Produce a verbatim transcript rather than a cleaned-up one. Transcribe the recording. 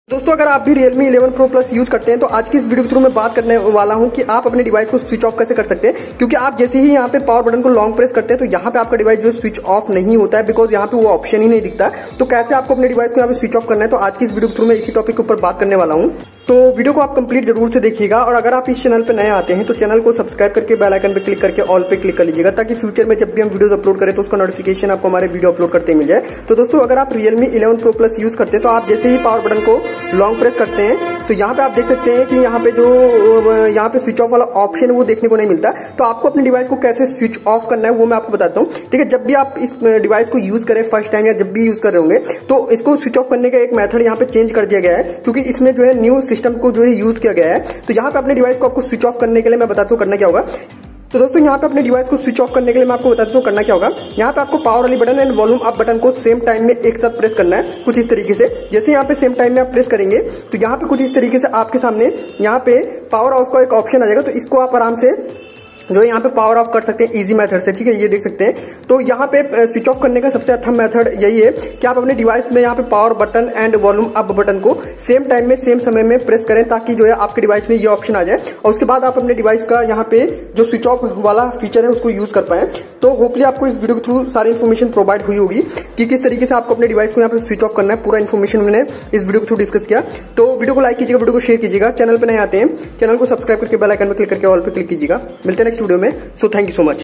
दोस्तों अगर आप भी Realme eleven Pro Plus use करते हैं तो आज की इस वीडियो के थ्रू मैं बात करने वाला हूं कि आप अपने डिवाइस को स्विच ऑफ कैसे कर सकते हैं। क्योंकि आप जैसे ही यहां पे पावर बटन को लॉन्ग प्रेस करते हैं तो यहां पे आपका डिवाइस जो स्विच ऑफ नहीं होता है, बिकॉज यहां पे वो ऑप्शन ही नहीं दिखता। तो कैसे आपको अपने डिवाइस को यहां पे स्विच ऑफ करना है, तो आज की इस वीडियो के थ्रू मैं इसी टॉपिक के ऊपर बात करने वाला हूं। तो वीडियो को आप कंप्लीट जरूर से देखिएगा और अगर आप इस चैनल पे नए आते हैं तो चैनल को सब्सक्राइब करके बेल आइकन पे क्लिक करके ऑल पे क्लिक कर लीजिएगा, ताकि फ्यूचर में जब भी हम वीडियोस अपलोड करें तो उसका नोटिफिकेशन आपको हमारे वीडियो अपलोड करते मिल जाए। तो दोस्तों अगर आप Realme eleven Pro Plus use करते हैं तो आप जैसे ही पावर बटन को लॉन्ग प्रेस करते हैं तो यहाँ पे आप देख सकते हैं कि यहाँ पे जो यहाँ पे स्विच ऑफ वाला ऑप्शन है वो देखने को नहीं मिलता। तो आपको अपने डिवाइस को कैसे स्विच ऑफ करना है वो मैं आपको बताता हूँ, ठीक है। जब भी आप इस डिवाइस को यूज करें फर्स्ट टाइम या जब भी यूज कर रहे होंगे तो इसको स्विच ऑफ करने का एक मेथड यहाँ पे चेंज कर दिया गया है, क्योंकि इसमें जो है न्यू सिस्टम को जो है यूज किया गया है। तो यहाँ पे अपने डिवाइस को आपको स्विच ऑफ करने के लिए मैं बताता हूँ करना क्या होगा। तो दोस्तों यहाँ पे अपने डिवाइस को स्विच ऑफ करने के लिए मैं आपको बताता हूँ करना क्या होगा। यहाँ पे आपको पावर वाली button and volume up button को सेम टाइम में एक साथ प्रेस करना है, कुछ इस तरीके से। जैसे यहाँ पे सेम टाइम में आप प्रेस करेंगे तो यहाँ पे कुछ इस तरीके से आपके सामने यहाँ पे पावर ऑफ का एक ऑप्शन आ जाएगा। तो इसको आप आराम से जो यहाँ पे पावर ऑफ कर सकते हैं इजी मेथड से, ठीक है, ये देख सकते हैं। तो यहाँ पे स्विच ऑफ करने का सबसे अच्छा मेथड यही है कि आप अपने डिवाइस में यहाँ पे power button and volume up button को सेम टाइम में सेम समय में प्रेस करें, ताकि जो है आपके डिवाइस में ये ऑप्शन आ जाए और उसके बाद आप अपने डिवाइस का यहाँ पे जो स्विच ऑफ वाला फीचर है उसको यूज कर पाए। तो होपली आपको इस वीडियो के थ्रू सारी इन्फॉर्मेशन प्रोवाइड हुई होगी कि किस तरीके से आपको अपने डिवाइस को यहाँ पे स्विच ऑफ करना है। पूरा इन्फॉर्मेशन मैंने इस वीडियो के थ्रू डिस्कस किया। तो वीडियो को लाइक कीजिएगा, वीडियो को शेयर कीजिएगा। चैनल पे नए आते हैं चैनल को सब्सक्राइब करके बेल आइकन पर क्लिक करके ऑल पे क्लिक कीजिएगा। मिलते हैं नेक्स्ट वीडियो में। So thank you so much.